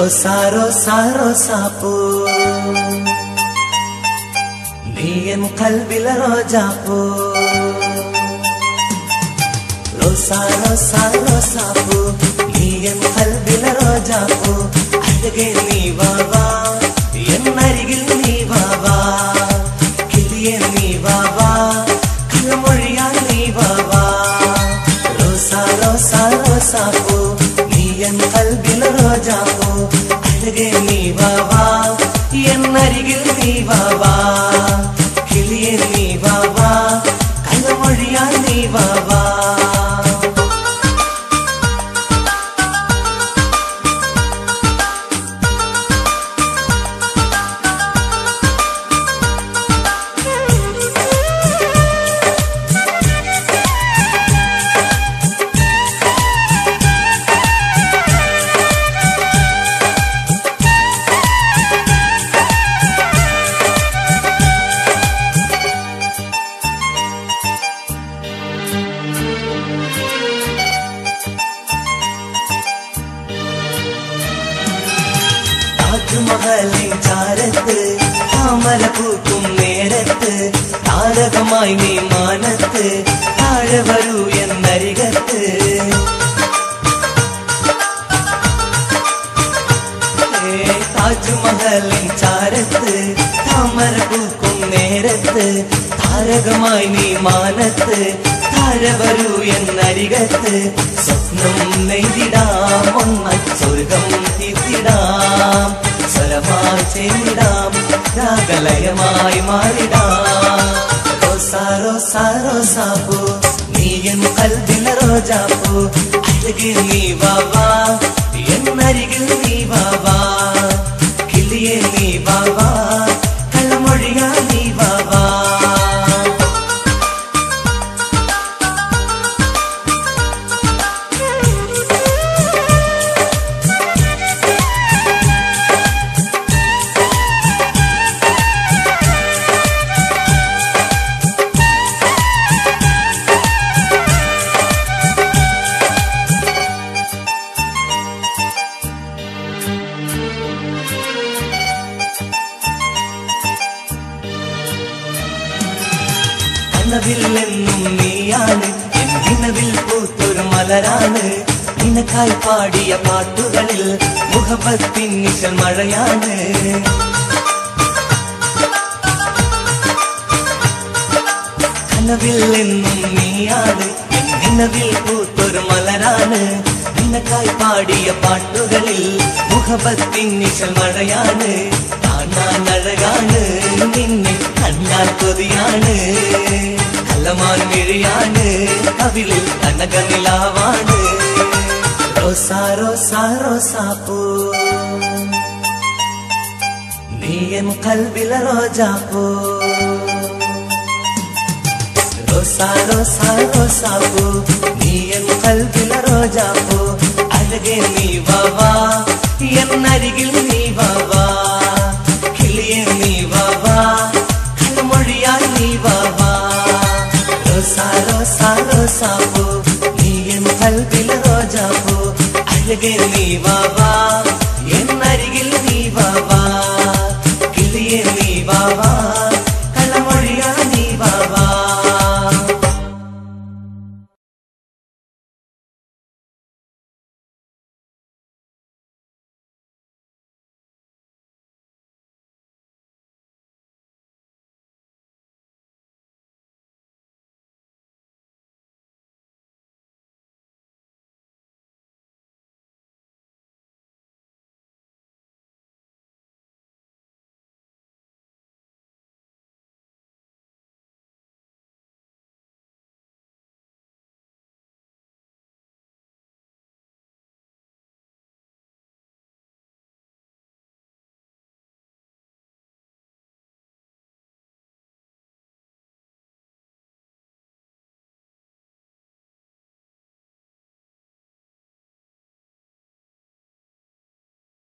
रोसा रोसापू നീയൻ കൽബിലെ റോജാപ്പൂ റോസാ റോസാ റോസാപ്പൂ നീയൻ കൽബിലെ റോജാപ്പൂ അഴകേ നീ വാവാ എന്നരികിൽ നീ വാവാ കിളിയേ നീ വാവാ കൽമൊഴിയാൽ നീ വാവാ റോസാ റോസാ റോസാപ്പൂ നീയൻ കൽബിലെ റോജാപ്പൂ അഴകേ നീ വാവാ എന്നരികിൽ നീ വാവാ കിളിയേ നീ വാവാ കൽമൊഴിയാൽ നീ വാവാ താജ്മഹലിൻ ചാരത്ത് താമര പൂക്കും നേരത്ത് താരകമായി നീ മാനത്ത് താഴെ വരൂ എന്നരികത്ത് താജ്മഹലിൻ ചാരത്ത് താമര പൂക്കും നേരത്ത് താരകമായി നീ മാനത്ത് താഴെ വരൂ എന്നരികത്ത് സ്വപ്നം നെയ്തിടാം ഒന്നായി സ്വർഗം തീർത്തിടാം സ്വരമായി ചേർന്നിടാം രാഗലയമായി മാറിടാം റോസാ റോസാ റോസാപ്പൂ നീയൻ കൽബിലെ റോജാപ്പൂ അഴകിൽ നീ വാവാ എന്നരികിൽ നീ വാവാ കിളിയേ നീ വാവാ കള്ളമൊഴിയാ നീ വാവാ കനവില്ലെന്നും നീയാണ് എൻ കിനവിൽ പൂത്തൊരു മലരാണ് നിനക്കായി പാടിയ പാട്ടുകളിൽ മുഹബത്തിൻ നിശൽ മഴയാണ് കനവില്ലെന്നും നീയാണ് എൻ കിനവിൽ പൂത്തൊരു മലരാണ് നിനക്കായി പാടിയ പാട്ടുകളിൽ മുഹബത്തിൻ നിശൽ മഴയാണ് കാണാൻ അഴകാണ് നിന്നെ കണ്ടാൽ കൊതിയാണ് കള്ളമാൻ മിഴിയാണ് കവിളിൽ കനകനിലാവാണ് റോസാ റോസാ റോസാപ്പൂ നീയൻ കൽബിലെ റോജാപ്പൂ റോസാ റോസാ റോസാപ്പൂ നീയൻ കൽബിലെ റോജാപ്പൂ അഴകേ നീ വാവാ എന്നരികിൽ നീ വാവാ കിളിയേ നീ വാവാ കൽമൊഴിയാൽ നീ വാവാ റോസാ റോസാ റോസാപ്പൂ നീയൻ കൽബിലെ റോജാപ്പൂ അഴകേ നീ വാവാ എന്നരികിൽ